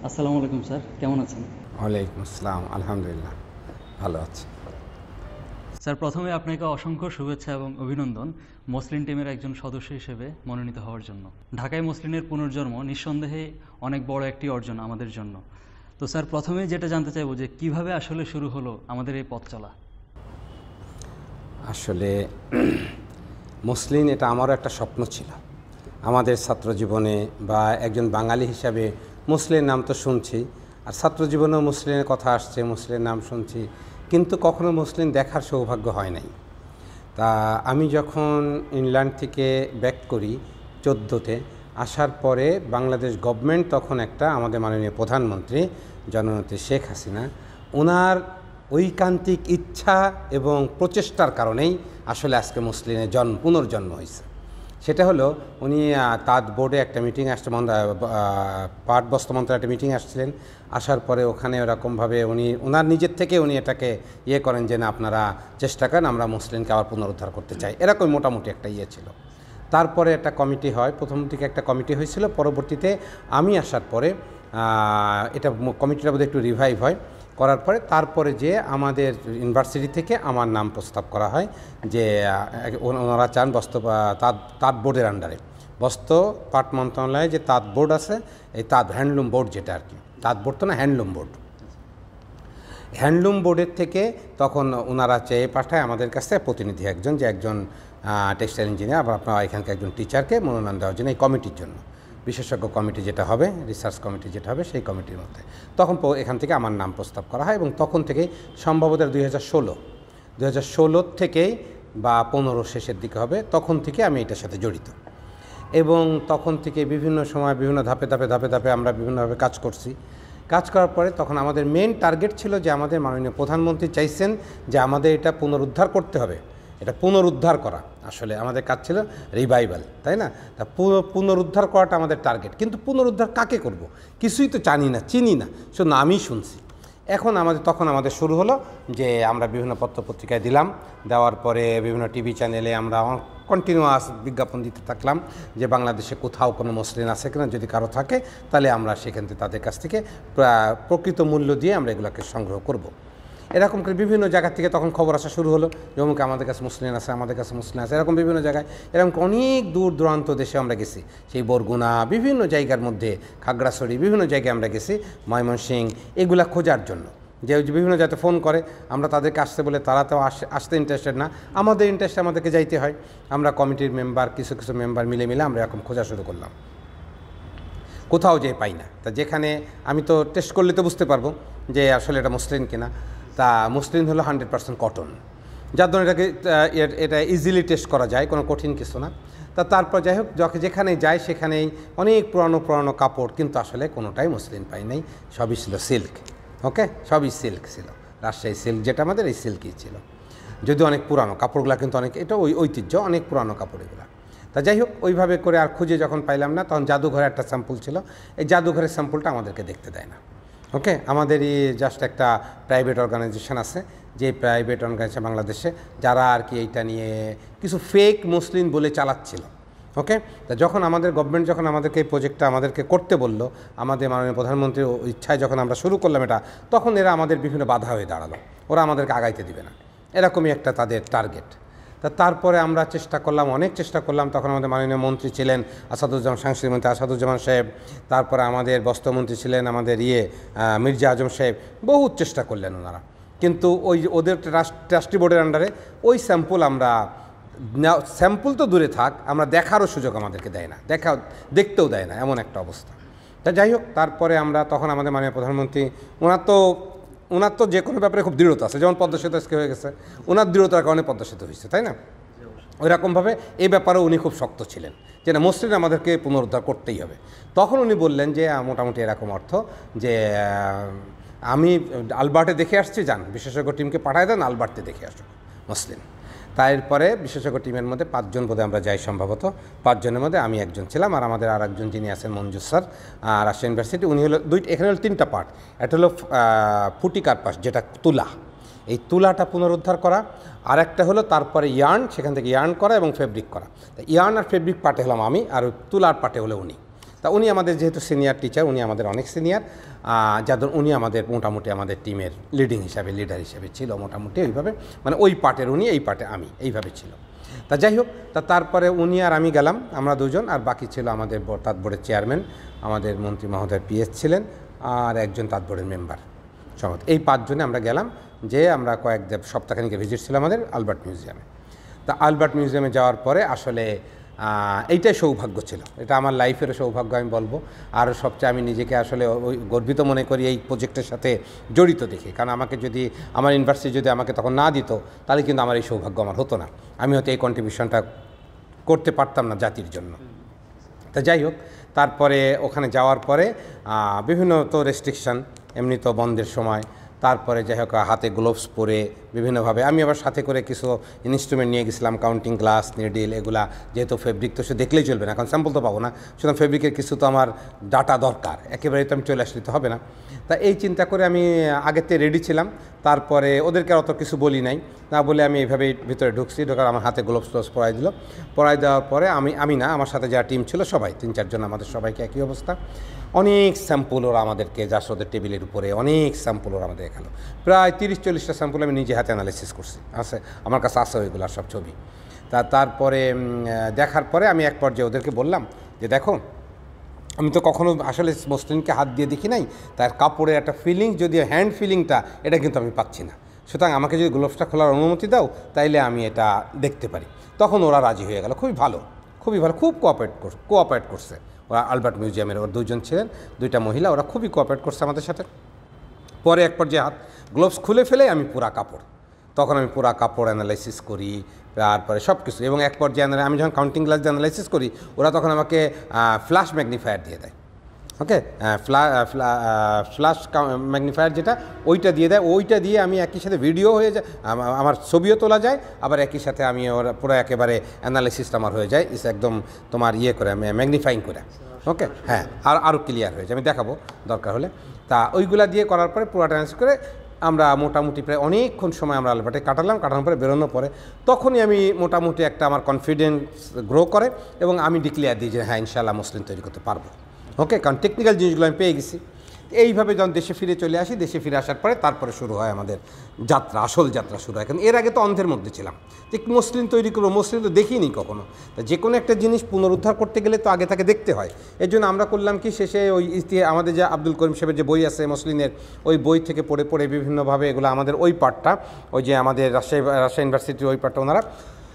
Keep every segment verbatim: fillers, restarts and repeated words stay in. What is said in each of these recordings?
আসসালামু আলাইকুম স্যার, কেমন আছেন? ওয়ালাইকুম আসসালাম, আলহামদুলিল্লাহ ভালো আছি। স্যার, প্রথমে আপনাকে অসংখ্য শুভেচ্ছা এবং অভিনন্দন মসলিন টিমের একজন সদস্য হিসেবে মনোনীত হওয়ার জন্য। ঢাকায় মসলিনের পুনর্জন্ম নিঃসন্দেহে অনেক বড় একটি অর্জন আমাদের জন্য। তো স্যার, প্রথমে যেটা জানতে চাইবো যে কিভাবে আসলে শুরু হলো আমাদের এই পথ চলা। আসলে মসলিন এটা আমারও একটা স্বপ্ন ছিল আমাদের ছাত্র জীবনে, বা একজন বাঙালি হিসাবে মুসলিম নাম তো শুনছি, আর ছাত্র জীবনেও মুসলিমের কথা আসছে, মুসলিমের নাম শুনছি, কিন্তু কখনো মুসলিম দেখার সৌভাগ্য হয় নাই। তা আমি যখন ইংল্যান্ড থেকে ব্যাক করি চোদ্দোতে, আসার পরে বাংলাদেশ গভর্নমেন্ট তখন একটা আমাদের মাননীয় প্রধানমন্ত্রী জননেত্রী শেখ হাসিনা, ওনার ঐকান্তিক ইচ্ছা এবং প্রচেষ্টার কারণেই আসলে আজকে মুসলিমের জন্ম পুনর্জন্ম হয়েছে। সেটা হলো উনি তাঁত বোর্ডে একটা মিটিং আসছে, পাট বস্ত্র মন্ত্রণালয়ে একটা মিটিং আসছিলেন। আসার পরে ওখানে ওরকমভাবে উনি ওনার নিজের থেকে উনি এটাকে ইয়ে করেন যে না, আপনারা চেষ্টা করেন, আমরা মুসলিমকে আবার পুনরুদ্ধার করতে চাই, এরকম মোটামুটি একটা ইয়ে ছিল। তারপরে একটা কমিটি হয়, প্রথম দিকে একটা কমিটি হয়েছিল, পরবর্তীতে আমি আসার পরে এটা কমিটিটা বোধহয় একটু রিভাইভ হয়, করার পরে তারপরে যে আমাদের ইউনিভার্সিটি থেকে আমার নাম প্রস্তাব করা হয় যে ওনারা চান বস্ত্র তাঁত তাঁত বোর্ডের আন্ডারে, বস্ত্র পাট মন্ত্রণালয়ে যে তাঁত বোর্ড আছে, এই তাঁত হ্যান্ডলুম বোর্ড যেটা আর কি, তাঁত বোর্ড তো না, হ্যান্ডলুম বোর্ড, হ্যান্ডলুম বোর্ডের থেকে তখন ওনারা চেয়ে পাঠায় আমাদের কাছে প্রতিনিধি একজন, যে একজন টেক্সটাইল ইঞ্জিনিয়ার, আবার আপনার এখানকার একজন টিচারকে মনোনয়ন দেওয়ার জন্য এই কমিটির জন্য, বিশেষজ্ঞ কমিটি যেটা হবে, রিসার্চ কমিটি যেটা হবে, সেই কমিটির মধ্যে তখন এখান থেকে আমার নাম প্রস্তাব করা হয়। এবং তখন থেকেই সম্ভবত দুই হাজার ষোলো দুই হাজার ষোলোর থেকেই বা পনেরো শেষের দিকে হবে, তখন থেকে আমি এটার সাথে জড়িত। এবং তখন থেকে বিভিন্ন সময় বিভিন্ন ধাপে ধাপে ধাপে ধাপে আমরা বিভিন্নভাবে কাজ করছি। কাজ করার পরে তখন আমাদের মেন টার্গেট ছিল যে আমাদের মাননীয় প্রধানমন্ত্রী চাইছেন যে আমাদের এটা পুনরুদ্ধার করতে হবে, এটা পুনরুদ্ধার করা আসলে আমাদের কাজ ছিল, রিভাইভাল, তাই না? তা পুনরুদ্ধার করাটা আমাদের টার্গেট, কিন্তু পুনরুদ্ধার কাকে করব কিছুই তো জানি না, চিনি না, শুধু নামই শুনছি। এখন আমাদের তখন আমাদের শুরু হলো যে আমরা বিভিন্ন পত্রপত্রিকায় দিলাম, দেওয়ার পরে বিভিন্ন টিভি চ্যানেলে আমরা কন্টিনিউয়াস বিজ্ঞাপন দিতে থাকলাম যে বাংলাদেশে কোথাও কোনো মুসলিম আছে কিনা, যদি কারো থাকে তাহলে আমরা সেখান থেকে তাদের কাছ থেকে প্রকৃত মূল্য দিয়ে আমরা এগুলোকে সংগ্রহ করব। এরকম করে বিভিন্ন জায়গা থেকে তখন খবর আসা শুরু হলো, যেমন আমাদের কাছে মুসলিম আছে, আমাদের কাছে মুসলিম আছে, এরকম বিভিন্ন জায়গায়, এরকম অনেক দূর দূরান্ত দেশে আমরা গেছি, সেই বরগুনা বিভিন্ন জায়গার মধ্যে, খাগড়াছড়ি বিভিন্ন জায়গায় আমরা গেছি, ময়মনসিংহ, এগুলা খোঁজার জন্য। যে বিভিন্ন যাতে ফোন করে, আমরা তাদেরকে আসতে বলে তারা তো আসতে ইন্টারেস্টেড না, আমাদের ইন্টারেস্টে আমাদেরকে যাইতে হয়। আমরা কমিটির মেম্বার কিছু কিছু মেম্বার মিলে মিলে আমরা এরকম খোঁজা শুরু করলাম, কোথাও যেয়ে পাই না। তা যেখানে আমি তো টেস্ট করলে তো বুঝতে পারবো যে আসলে এটা মুসলিম কিনা। তা মুসলিম হলো হান্ড্রেড পার্সেন্ট কটন, যার জন্য এটাকে এটা ইজিলি টেস্ট করা যায়, কোনো কঠিন কিছু না। তা তারপর যাই হোক, যখন যেখানে যায় সেখানেই অনেক পুরানো পুরানো কাপড়, কিন্তু আসলে কোনোটাই মুসলিম পাই নাই, সবই ছিল সিল্ক। ওকে, সবই সিল্ক ছিল, রাজশাহী সিল্ক যেটা আমাদের, এই সিল্কই ছিল, যদিও অনেক পুরানো কাপড়গুলো, কিন্তু অনেক এটা ওই ঐতিহ্য, অনেক পুরানো কাপড় এগুলো। তা যাই হোক, ওইভাবে করে আর খুঁজে যখন পাইলাম না, তখন জাদুঘরে একটা স্যাম্পল ছিল, এই জাদুঘরের স্যাম্পলটা আমাদেরকে দেখতে দেয় না। ওকে, আমাদেরই জাস্ট একটা প্রাইভেট অর্গানাইজেশন আছে, যে প্রাইভেট অর্গানাইজেশন বাংলাদেশে, যারা আর কি এইটা নিয়ে কিছু ফেক মুসলিম বলে চালাচ্ছিল। ওকে, তা যখন আমাদের গভর্নমেন্ট যখন আমাদেরকে এই প্রজেক্টটা আমাদেরকে করতে বলল, আমাদের মাননীয় প্রধানমন্ত্রীর ইচ্ছায় যখন আমরা শুরু করলাম এটা, তখন এরা আমাদের বিভিন্ন বাধা হয়ে দাঁড়ালো, ওরা আমাদেরকে আগাইতে দিবে না, এরকমই একটা তাদের টার্গেট। তা তারপরে আমরা চেষ্টা করলাম, অনেক চেষ্টা করলাম। তখন আমাদের মাননীয় মন্ত্রী ছিলেন আসাদুজ্জামান, সাংস্কৃতিক মন্ত্রী আসাদুজ্জামান সাহেব, তারপরে আমাদের বস্ত্রমন্ত্রী ছিলেন আমাদের ইয়ে মির্জা আজম সাহেব, বহুত চেষ্টা করলেন ওনারা, কিন্তু ওই ওদের ট্রাস্টি বোর্ডের আন্ডারে ওই স্যাম্পল আমরা, স্যাম্পল তো দূরে থাক, আমরা দেখারও সুযোগ আমাদেরকে দেয় না, দেখা দেখতেও দেয় না, এমন একটা অবস্থা। তা যাই হোক, তারপরে আমরা তখন আমাদের মাননীয় প্রধানমন্ত্রী, ওনার তো ওনার তো যে কোনো ব্যাপারে খুব দৃঢ়তা আছে, যেমন পদ্মা সেতু আজকে হয়ে গেছে, ওনার দৃঢ়তার কারণে পদ্মা সেতু হয়েছে, তাই না? ওইরকমভাবে এই ব্যাপারেও উনি খুব শক্ত ছিলেন যে না, মসজিদ আমাদেরকে পুনরুদ্ধার করতেই হবে। তখন উনি বললেন যে মোটামুটি এরকম অর্থ যে আমি আলবার্টে দেখে আসছি, যান বিশেষজ্ঞ টিমকে পাঠায় দেন, আলবার্টে দেখে আসো মুসলিম। তারপরে বিশেষজ্ঞ টিমের মধ্যে পাঁচজন বোধহয় আমরা যাই, সম্ভবত পাঁচজনের মধ্যে আমি একজন ছিলাম, আর আমাদের আর একজন যিনি আছেন মঞ্জুর স্যার, রাজশাহী ইউনিভার্সিটি, উনি হলো দুই, এখানে হলো তিনটা পার্ট। একটা হলো ফুটি কার্পাস, যেটা তুলা, এই তুলাটা পুনরুদ্ধার করা, আর একটা হলো তারপরে ইয়ার্ন, সেখান থেকে ইয়ার্ন করা এবং ফেব্রিক করা। ইয়ার্ন আর ফেব্রিক পার্টে হলাম আমি, আর তুলার পার্টে হলো উনি। তা উনি আমাদের যেহেতু সিনিয়র টিচার, উনি আমাদের অনেক সিনিয়র, যাদের উনি আমাদের মোটামুটি আমাদের টিমের লিডিং হিসাবে লিডার হিসাবে ছিল মোটামুটি ওইভাবে, মানে ওই পার্টের উনি, এই পার্টে আমি, এইভাবে ছিল। তা যাই হোক, তা তারপরে উনি আর আমি গেলাম, আমরা দুজন, আর বাকি ছিল আমাদের তাঁত বোর্ডের চেয়ারম্যান, আমাদের মন্ত্রী মহোদয় পিএস ছিলেন, আর একজন তাঁত বোর্ডের মেম্বার সমেত, এই পাঁচজনে আমরা গেলাম। যে আমরা কয়েক সপ্তাহখানিকে ভিজিট ছিল আমাদের আলবার্ট মিউজিয়ামে। তা আলবার্ট মিউজিয়ামে যাওয়ার পরে আসলে এইটাই সৌভাগ্য ছিল, এটা আমার লাইফেরও সৌভাগ্য আমি বলবো। আর সবচেয়ে আমি নিজেকে আসলে ওই গর্বিত মনে করি এই প্রজেক্টের সাথে জড়িত দেখে, কারণ আমাকে যদি আমার ইউনিভার্সিটি যদি আমাকে তখন না দিত, তাহলে কিন্তু আমার এই সৌভাগ্য আমার হতো না, আমি হয়তো এই কন্ট্রিবিউশনটা করতে পারতাম না জাতির জন্য। তা যাই হোক, তারপরে ওখানে যাওয়ার পরে বিভিন্ন তো রেস্ট্রিকশান, এমনি তো বন্ধের সময়, তারপরে যাই হোক হাতে গ্লোভস পরে বিভিন্নভাবে, আমি আবার সাথে করে কিছু ইনস্ট্রুমেন্ট নিয়ে গেছিলাম, কাউন্টিং গ্লাস, নিডল, এগুলা, যেহেতু ফেব্রিক তো সে দেখলেই চলবে না, এখন স্যাম্পল তো পাবো না, সুতরাং ফেব্রিকের কিছু তো আমার ডাটা দরকার, একেবারেই তো আমি চলে আসলে তো হবে না। তা এই চিন্তা করে আমি আগের থেকে রেডি ছিলাম। তারপরে ওদেরকে অত কিছু বলি নাই, না বলে আমি এইভাবেই ভিতরে ঢুকছি, ঢোকার আমার হাতে গ্লোভস টোভস পরাই দিল। পরাই দেওয়ার পরে আমি আমি না আমার সাথে যারা টিম ছিল সবাই, তিন চারজন, আমাদের সবাইকে একই অবস্থা। অনেক স্যাম্পল ওরা আমাদেরকে, যার ওদের টেবিলের উপরে অনেক স্যাম্পল ওরা আমাদের দেখালো, প্রায় তিরিশ চল্লিশটা স্যাম্পল আমি নিজে হাতে অ্যানালাইসিস করছি, আছে আমার কাছে আছে ওইগুলো সব ছবি। তা তারপরে দেখার পরে আমি এক পর্যায়ে ওদেরকে বললাম যে দেখো, আমি তো কখনো আসলে মসলিনকে হাত দিয়ে দেখি নাই, তার কাপড়ের একটা ফিলিং, যদিও হ্যান্ড ফিলিংটা, এটা কিন্তু আমি পাচ্ছি না, সুতরাং আমাকে যদি গ্লোভসটা খোলার অনুমতি দাও তাইলে আমি এটা দেখতে পারি। তখন ওরা রাজি হয়ে গেল, খুবই ভালো, খুবই ভালো, খুব কোঅপারেট করছে কোঅপারেট করছে ওরা আলবার্ট মিউজিয়ামের, ওর দুজন ছিলেন, দুইটা মহিলা, ওরা খুবই কোঅপারেট করছে আমাদের সাথে। পরে এক পর্যায়ে হাত গ্লোভস খুলে ফেলে আমি পুরা কাপড়, তখন আমি পুরা কাপড় অ্যানালাইসিস করি, তারপরে সব কিছু, এবং এক পর্যায়ে আমি যখন কাউন্টিং গ্লাস দিয়ে অ্যানালাইসিস করি, ওরা তখন আমাকে ফ্ল্যাশ ম্যাগনিফায়ার দিয়ে দেয়, ওকে, ফ্লা ফ্ল্যাশ ম্যাগনিফায়ার যেটা, ওইটা দিয়ে দেয়, ওইটা দিয়ে আমি একই সাথে ভিডিও হয়ে যায়, আমার ছবিও তোলা যায়, আবার একই সাথে আমি ওরা পুরো একেবারে অ্যানালাইসিসটা আমার হয়ে যায়, ইস একদম তোমার ইয়ে করে ম্যাগনিফাইং করে, ওকে, হ্যাঁ, আর আরও ক্লিয়ার হয়ে যায়, আমি দেখাবো দরকার হলে। তা ওইগুলা দিয়ে করার পরে পুরো অ্যানালাইসিস করে আমরা মোটামুটি প্রায় অনেকক্ষণ সময় আমরা আলবার্টে কাটালাম। কাটানোর পরে বেরোনোর পরে তখনই আমি মোটামুটি একটা আমার কনফিডেন্স গ্রো করে, এবং আমি ডিক্লেয়ার দিই যে হ্যাঁ ইনশাআল্লাহ মুসলিম তৈরি করতে পারবো, ওকে, কারণ টেকনিক্যাল জিনিসগুলো আমি পেয়ে গেছি। এইভাবে যখন দেশে ফিরে চলে আসি, দেশে ফিরে আসার পরে তারপরে শুরু হয় আমাদের যাত্রা, আসল যাত্রা শুরু হয়। কারণ এর আগে তো অন্ধের মধ্যে ছিলাম, যে মুসলিম তৈরি করবো, মুসলিম তো দেখিনি কখনো। তা যে কোনো একটা জিনিস পুনরুদ্ধার করতে গেলে তো আগে তাকে দেখতে হয়। এর জন্য আমরা করলাম কি, শেষে ওই ইতিহাস, আমাদের যে আব্দুল করিম সাহেবের যে বই আছে মুসলিমের, ওই বই থেকে পড়ে পড়ে বিভিন্নভাবে এগুলো আমাদের ওই পার্টটা, ওই যে আমাদের রাজশাহী রাজশাহী ইউনিভার্সিটির ওই পার্টটা ওনারা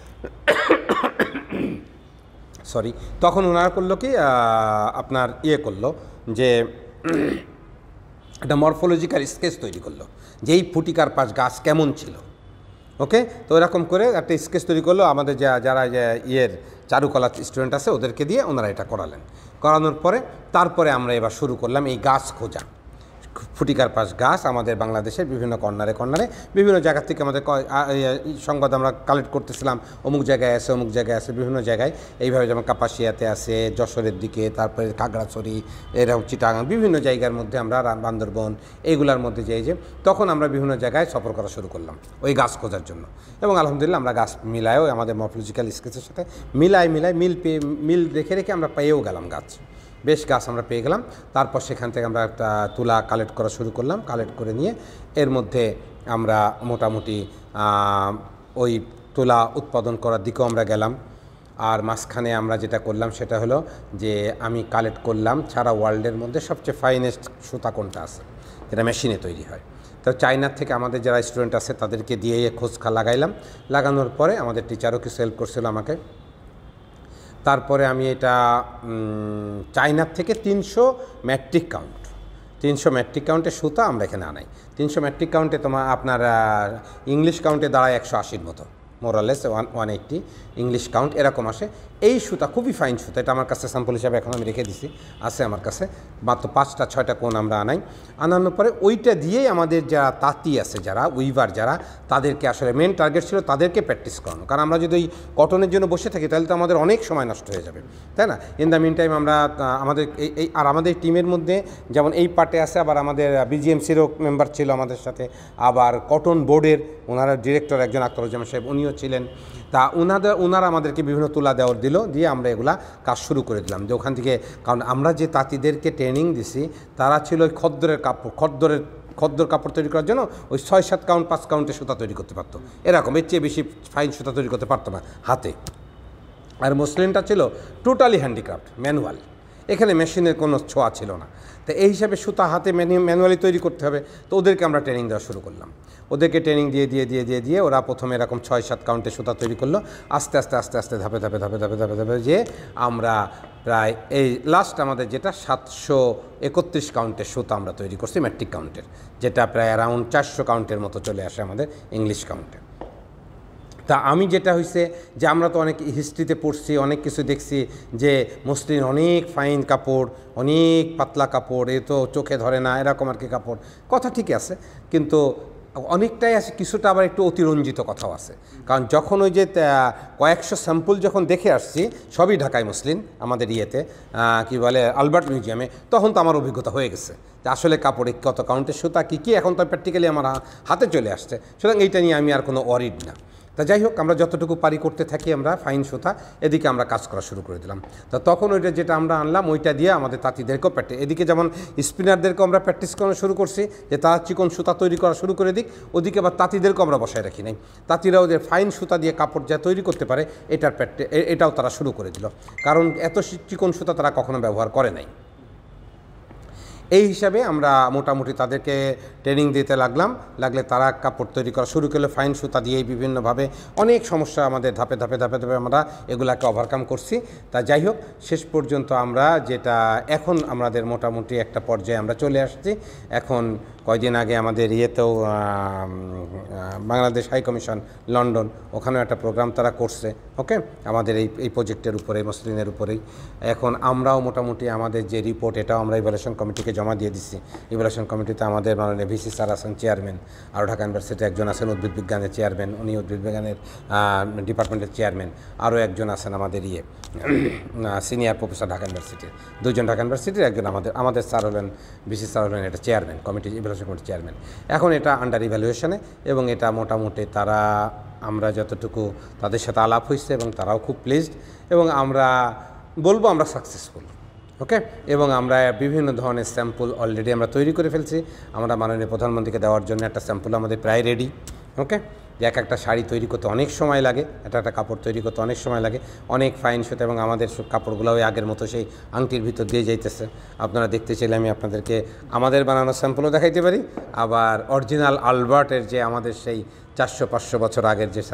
সরি তখন ওনারা করলো কি, আপনার ইয়ে করলো যে একটা মরফোলজিক্যাল স্কেচ তৈরি করলো, যে এই ফুটিকার পাশ গাছ কেমন ছিল, ওকে। তো এরকম করে একটা স্কেচ তৈরি করলো, আমাদের যা যারা ইয়ের চারুকলা স্টুডেন্ট আছে ওদেরকে দিয়ে ওনারা এটা করালেন। করানোর পরে তারপরে আমরা এবার শুরু করলাম এই গাছ খোঁজা, ফুটিকার পাশ গাছ আমাদের বাংলাদেশের বিভিন্ন কর্নারে কর্নারে বিভিন্ন জায়গা থেকে আমাদের সংবাদ আমরা কালেক্ট করতেছিলাম, অমুক জায়গায় আছে, অমুক জায়গায় আছে, বিভিন্ন জায়গায় এইভাবে, যেমন কাপাসিয়াতে আছে, যশোরের দিকে, তারপরে খাগড়াছড়ি, এরকম চিটাগাং, বিভিন্ন জায়গার মধ্যে আমরা, বান্দরবন, এইগুলার মধ্যে যাই, যে তখন আমরা বিভিন্ন জায়গায় সফর করা শুরু করলাম ওই গাছ খোঁজার জন্য। এবং আলহামদুলিল্লাহ আমরা গাছ মিলায়ও আমাদের মরফোলজিক্যাল স্কেচের সাথে মিলাই মিলাই মিল পেয়ে মিল রেখে রেখে আমরা পেয়েও গেলাম গাছ, বেশ গাছ আমরা পেয়ে গেলাম। তারপর সেখান থেকে আমরা একটা তুলা কালেক্ট করা শুরু করলাম, কালেক্ট করে নিয়ে এর মধ্যে আমরা মোটামুটি ওই তুলা উৎপাদন করার দিকেও আমরা গেলাম। আর মাঝখানে আমরা যেটা করলাম সেটা হলো যে আমি কালেক্ট করলাম সারা ওয়ার্ল্ডের মধ্যে সবচেয়ে ফাইনেস্ট সুতা কোনটা আছে, যেটা মেশিনে তৈরি হয়। তো চায়নার থেকে আমাদের যারা স্টুডেন্ট আছে তাদেরকে দিয়ে খোঁজখা লাগাইলাম, লাগানোর পরে আমাদের টিচারও কিছু হেল্প করছিল আমাকে। তারপরে আমি এটা চায়নার থেকে তিনশো মেট্রিক কাউন্ট তিনশো মেট্রিক কাউন্টে সুতা আমরা এখানে আনাই। তিনশো মেট্রিক কাউন্টে তোমার আপনার ইংলিশ কাউন্টে দাঁড়ায় একশো আশির মতো, more or less one one eighty English count এরকম আসে। এই সুতা খুবই ফাইন সুতা, এটা আমার কাছে স্যাম্পল হিসাবে এখন আমি রেখে দিছি, আছে আমার কাছে মাত্র পাঁচটা ছয়টা কোণ আমরা আনাই। আনানোর পরে ওইটা দিয়েই আমাদের যারা তাঁতি আছে, যারা উইভার যারা, তাদেরকে আসলে মেন টার্গেট ছিল তাদেরকে প্র্যাকটিস করানো। কারণ আমরা যদি ওই কটনের জন্য বসে থাকি তাহলে তো আমাদের অনেক সময় নষ্ট হয়ে যাবে, তাই না? ইন দ্য মিন টাইম আমরা আমাদের এই আর আমাদের টিমের মধ্যে যেমন এই পার্টে আছে, আবার আমাদের বিজিএমসিরও মেম্বার ছিল আমাদের সাথে, আবার কটন বোর্ডের ওনারা ডিরেক্টর একজন আখতারুজ্জামান সাহেব উনিও ছিলেন। তা ওনাদের ওনারা আমাদেরকে বিভিন্ন তুলা দেওয়ার দিল, দিয়ে আমরা এগুলা কাজ শুরু করে দিলাম। যে ওখান থেকে, কারণ আমরা যে তাঁতিদেরকে ট্রেনিং দিছি তারা ছিল ওই খদ্দরের কাপড়, খদ্দরের খদ্দর কাপড় তৈরি করার জন্য ওই ছয় সাত কাউন্ট পাঁচ কাউন্টে সুতা তৈরি করতে পারতো, এরকম এর চেয়ে বেশি ফাইন সুতা তৈরি করতে পারতো না হাতে। আর মসলিনটা ছিল টোটালি হ্যান্ডিক্রাফট, ম্যানুয়াল, এখানে মেশিনের কোনো ছোঁয়া ছিল না। তো এই হিসাবে সুতা হাতে ম্যানুয়ালি তৈরি করতে হবে। তো ওদেরকে আমরা ট্রেনিং দেওয়া শুরু করলাম। ওদেরকে ট্রেনিং দিয়ে দিয়ে দিয়ে দিয়ে দিয়ে ওরা প্রথমে এরকম ছয় সাত কাউন্টে সুতা তৈরি করলো। আস্তে আস্তে আস্তে আস্তে ধাপে ধাপে ধাপে ধাপে ধাপে ধাপে যে আমরা প্রায় এই লাস্ট আমাদের যেটা সাতশো একত্রিশ কাউন্টের সুতা আমরা তৈরি করছি ম্যাট্রিক কাউন্টের, যেটা প্রায় অ্যারাউন্ড চারশো কাউন্টের মতো চলে আসে আমাদের ইংলিশ কাউন্টে। তা আমি যেটা হয়েছে যে আমরা তো অনেক হিস্ট্রিতে পড়ছি, অনেক কিছু দেখছি যে মসলিন অনেক ফাইন কাপড়, অনেক পাতলা কাপড়, এ তো চোখে ধরে না, এরকম আর কি কাপড়, কথা ঠিকই আছে, কিন্তু অনেকটাই আছে কিছুটা আবার একটু অতিরঞ্জিত কথাও আছে। কারণ যখন ওই যে কয়েকশো স্যাম্পল যখন দেখে আসছি সবই ঢাকায় মসলিন আমাদের ইয়েতে কি বলে আলবার্ট মিউজিয়ামে, তখন তো আমার অভিজ্ঞতা হয়ে গেছে যে আসলে কাপড়ে কত কাউন্টের সুতা কী কী এখন তো প্র্যাকটিক্যালি আমার হাতে চলে আসছে। সুতরাং এইটা নিয়ে আমি আর কোনো ওয়ারিড না। তা যাই হোক, আমরা যতটুকু পারি করতে থাকি আমরা ফাইন সুতা, এদিকে আমরা কাজ করা শুরু করে দিলাম। তা তখন ওইটা যেটা আমরা আনলাম ওইটা দিয়ে আমাদের তাঁতিদেরকেও প্র্যাকটিস, এদিকে যেমন স্পিনারদেরকেও আমরা প্র্যাকটিস করা শুরু করছি যে তারা চিকন সুতা তৈরি করা শুরু করে দিক, ওদিকে আবার তাঁতিদেরকেও আমরা বসায় রাখি নাই। তাঁতিরাও যে ফাইন সুতা দিয়ে কাপড় যা তৈরি করতে পারে এটার প্র্যাকটিস এটাও তারা শুরু করে দিল, কারণ এত চিকন সুতা তারা কখনো ব্যবহার করে নাই। এই হিসাবে আমরা মোটামুটি তাদেরকে ট্রেনিং দিতে লাগলাম, লাগলে তারা কাপড় তৈরি করা শুরু করলে ফাইন সুতা দিয়েই বিভিন্নভাবে অনেক সমস্যা আমাদের ধাপে ধাপে ধাপে ধাপে আমরা এগুলাকে ওভারকাম করছি। তা যাই হোক, শেষ পর্যন্ত আমরা যেটা এখন আমাদের মোটামুটি একটা পর্যায়ে আমরা চলে আসছি। এখন কয়দিন আগে আমাদের ইয়েতেও বাংলাদেশ হাই কমিশন লন্ডন, ওখানেও একটা প্রোগ্রাম তারা করছে, ওকে, আমাদের এই এই প্রজেক্টের উপরে মসলিনের উপরেই। এখন আমরাও মোটামুটি আমাদের যে রিপোর্ট এটাও আমরা ইভ্যালুয়েশন কমিটিকে জমা দিয়ে দিচ্ছি। ইভ্যালুয়েশন কমিটিতে আমাদের মাননীয় ভিসি স্যার আছেন চেয়ারম্যান, আর ঢাকা ইউনিভার্সিটি একজন আছেন উদ্ভিদ বিজ্ঞানের চেয়ারম্যান, উনি উদ্ভিদ বিজ্ঞানের ডিপার্টমেন্টের চেয়ারম্যান, আরও একজন আছেন আমাদের ইয়ে সিনিয়র প্রফেসর ঢাকা ইউনিভার্সিটির, দুজন ঢাকা ইউনিভার্সিটির, একজন আমাদের আমাদের স্যার হলেন ভিসি স্যার হলেন এটা চেয়ারম্যান, কমিটি ইভ্যালুয়েশন কমিটির চেয়ারম্যান। এখন এটা আন্ডার ইভ্যালুয়েশনে, এবং এটা মোটামুটি তারা আমরা যতটুকু তাদের সাথে আলাপ হয়েছে এবং তারাও খুব প্লিজড, এবং আমরা বলবো আমরা সাকসেসফুল, ওকে। এবং আমরা বিভিন্ন ধরনের স্যাম্পল অলরেডি আমরা তৈরি করে ফেলছি। আমরা মাননীয় প্রধানমন্ত্রীকে দেওয়ার জন্য একটা স্যাম্পল আমাদের প্রায় রেডি, ওকে। এক একটা শাড়ি তৈরি করতে অনেক সময় লাগে, একটা একটা কাপড় তৈরি করতে অনেক সময় লাগে, অনেক ফাইন সুতা, এবং আমাদের কাপড়গুলো ওই আগের মতো সেই আংটির ভিতর দিয়ে যাইতেছে। আপনারা দেখতে চাইলে আমি আপনাদেরকে আমাদের বানানো স্যাম্পলও দেখাইতে পারি, আবার অরিজিনাল আলবার্টের যে আমাদের সেই চারশো পাঁচশো বছর আগের যে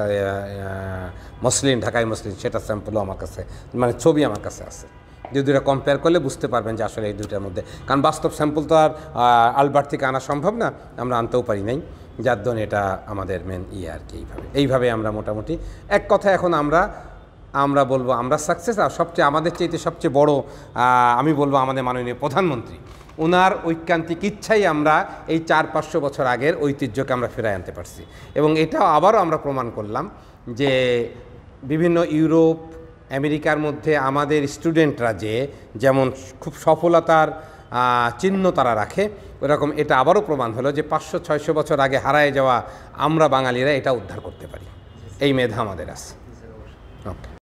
মসলিন, ঢাকাই মসলিন, সেটা স্যাম্পলও আমার কাছে, মানে ছবি আমার কাছে আছে। যে দুটো কম্পেয়ার করলে বুঝতে পারবেন যে আসলে এই দুটার মধ্যে, কারণ বাস্তব স্যাম্পল তো আর আলবার্ট থেকে আনা সম্ভব না, আমরা আনতেও পারি নাই, যার জন্য এটা আমাদের মেন ইয়ে আর কি। এইভাবে এইভাবে আমরা মোটামুটি এক কথা এখন আমরা আমরা বলবো আমরা সাকসেস। আর সবচেয়ে আমাদের চাইতে সবচেয়ে বড় আমি বলবো আমাদের মাননীয় প্রধানমন্ত্রী, ওনার ঐকান্তিক ইচ্ছাই আমরা এই চার পাঁচশো বছর আগের ঐতিহ্যকে আমরা ফেরায় আনতে পারছি। এবং এটাও আবারও আমরা প্রমাণ করলাম যে বিভিন্ন ইউরোপ আমেরিকার মধ্যে আমাদের স্টুডেন্টরা যে যেমন খুব সফলতার চিহ্ন তারা রাখে, ওরকম এটা আবারও প্রমাণ হলো যে পাঁচশো ছয়শো বছর আগে হারায় যাওয়া আমরা বাঙালিরা এটা উদ্ধার করতে পারি, এই মেধা আমাদের আছে, ওকে।